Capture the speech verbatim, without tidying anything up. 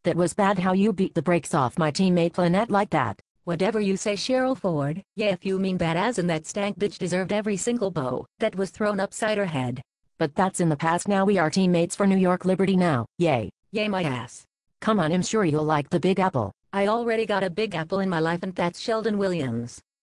That was bad how you beat the brakes off my teammate Lynette like that. Whatever you say, Cheryl Ford. Yeah, if you mean bad as in that stank bitch deserved every single bow that was thrown upside her head. But that's in the past now, we are teammates for New York Liberty now, yay. Yay my ass. Come on, I'm sure you'll like the Big Apple. I already got a Big Apple in my life and that's Sheldon Williams.